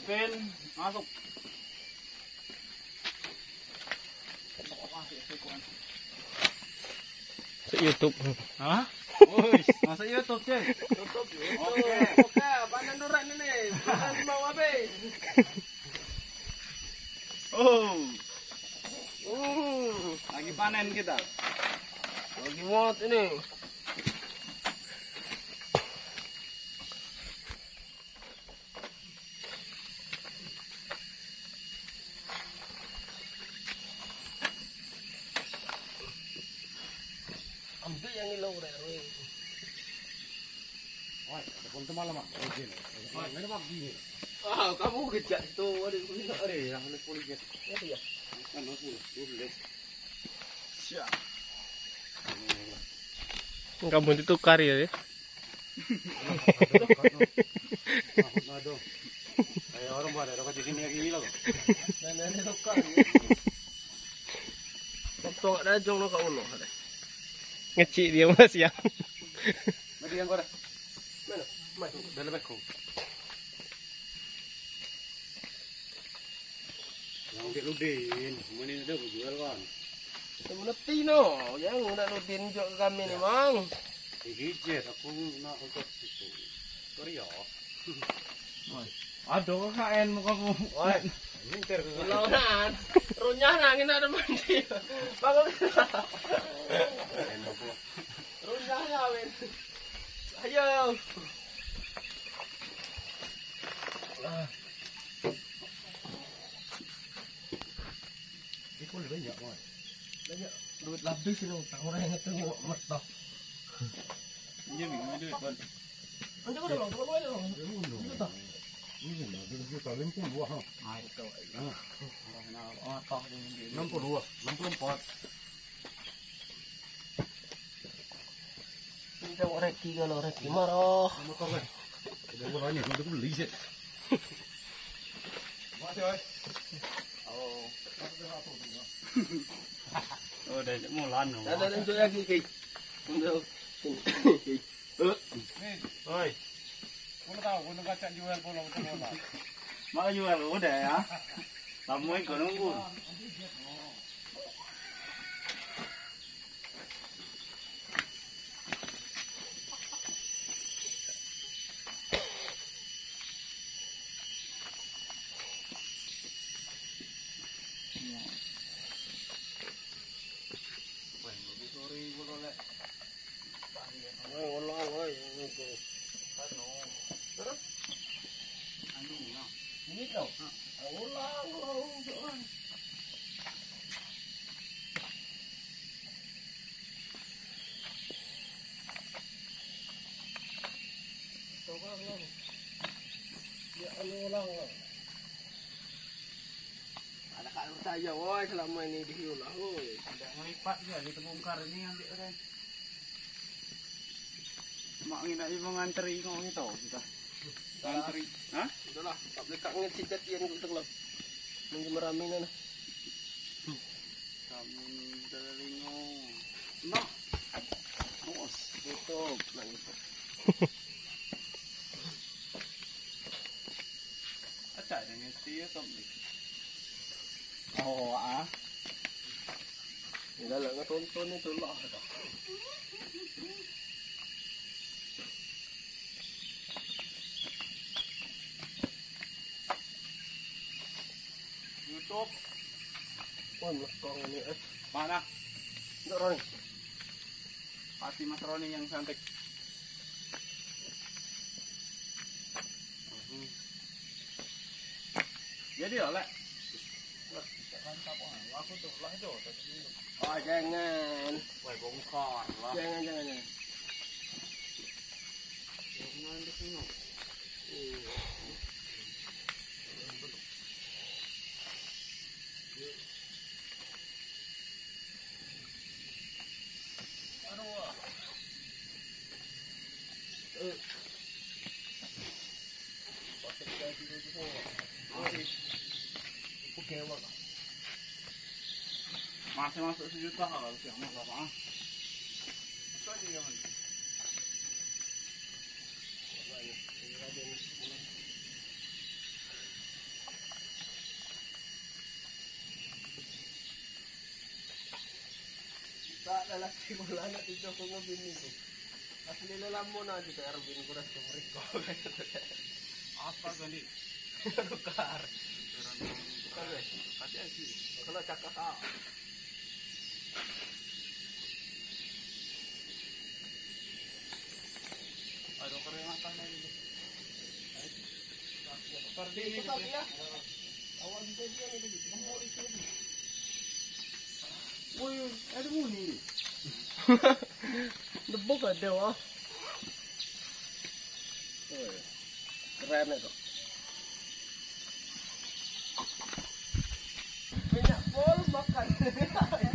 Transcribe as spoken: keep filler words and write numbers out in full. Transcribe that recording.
Ipin, masuk. Sa YouTube. Hah? Woi, masuk YouTube cuy. Tutup. Oke. Oke, panen duran ini. Panen mau habis. Oh, Hmm. lagi panen kita. Lagi muat ini. Ambil yang ini loh, Rwe. Woi, ada pun semalam mak. Oke. Woi, mana mak gini? Ah, kamu kejak itu. Waduh, ini nak ada yang ada polisi. Ya, ya. Kan aku dulu. Siap. Kamu ditukar ya. Aduh. Kayak orang pada ada di sini lagi loh. Dan ini tukar. Waktu ada jong lo kau loh ada. Ngecik dia mas ya. Mari yang kau dah. Mana? Mana? Dalam beko. Yang di Ludin, mana ada jual kan? Mana Tino? Yang udah Ludin jok kami ni mang. Digijet aku nak untuk itu. Korea. Aduh, kain muka kamu. Woi, Ini ter. launan. Runyah nangin ada mandi. Bagus. Runyahnya men. Ayo. Ini kau lebih banyak kan? Banyak duit habis ini utang orang yang tengok merta. Ini bingung duit kan? Nanti kau dong, kalau boleh dong. Itu tak. Ini dah tu kita lempung buah ha. Ah itu. Oh, tak ini. enam puluh dua, enam puluh empat. Ini tengok reki kalau reki marah. Kamu kau kan? Kita orang ni kita beli je. Masih oi. Oh. Oh, dah mulan. Dah dah enjoy lagi ki. Untuk sini. Nih, oi. Kau tahu kau nak cak jual pulau betul tak? Mak jual udah ya. Lama kau nunggu. Oi, ulang oi. Itu. Ini kau. Ulang ulang. Coba ulang. Ya ulang. Ada kalau saya, woi selama ini diulang, woi. Tidak melipat je di tembongkar ini ambil orang. Mak ni nak menganteri kau ni tahu kita. Anteri, ha? Udahlah, tak boleh kat ngecit jatian kat tengah. Mungkin meramin lah. Kamu telingo. Mak. Bos, Tutup, nak gitu. acak dengan dia tu. Oh, ah. Ni dah nak tonton ni tu lah. YouTube. Oh, melekong ni eh. Mana? Tak Roni. Pasti Mas Roni yang cantik. Jadi lah, lek. Aku tu lah tu. Oh, jangan. Woi, bongkar lah. Jangan, jangan, jangan. Jangan di sini. Masih masuk sejuta kalau siang mas apa? Itu aja yang ini. lalaki wala na dito kung ngabini ko. As nilalam mo na dito Arvin ko na sumrik ko. Apa gani? Tukar. Tukar. Kasi ay si. Kalau cakap ka. Aduh keren apa ini? Perdi ini ya. Awak dia dia ni tadi. Nombor itu tadi. Woi, ada muni. Debok ada wah. Keren itu. Minyak pol makan.